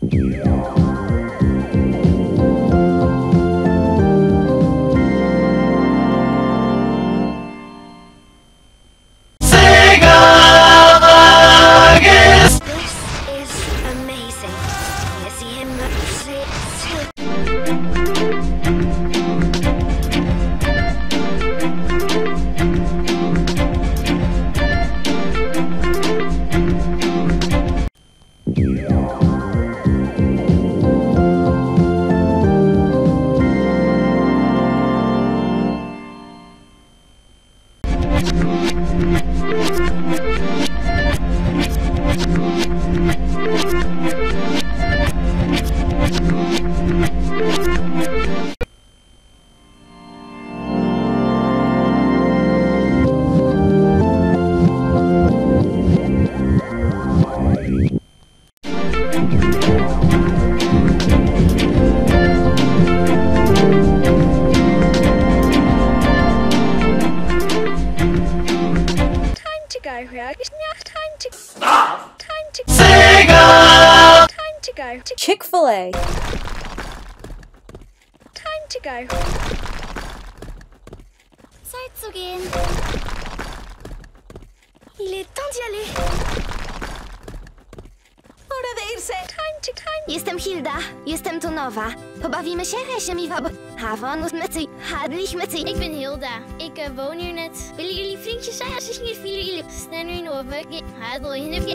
Chick-fil-A. Time to go. Zeit zu gehen. Il est temps d'y aller. Hora de irse. Time. Jestem Hilda. Jestem tu nowa. Pobawimy się? Havon met Hadlich met Ik ben Hilda. Ik woon hier net. Willen jullie vriendjes zijn? Als ik niet willen jullie staan nu over. Hadel in